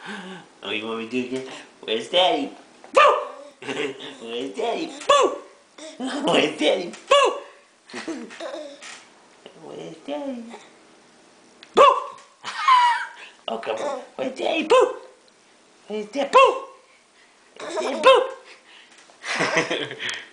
Oh, you want me to do it again? Where's Daddy? Boo! Where's Daddy? Boo! Where's Daddy? Boo! Where's Daddy? Boo! Oh, come on. Where's Daddy? Boo! Where's Daddy? Boo! Where's Daddy? Boo!